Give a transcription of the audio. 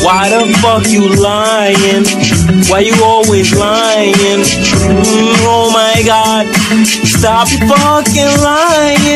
Why the fuck you lying? Why you always lying? Oh my God, stop fucking lying.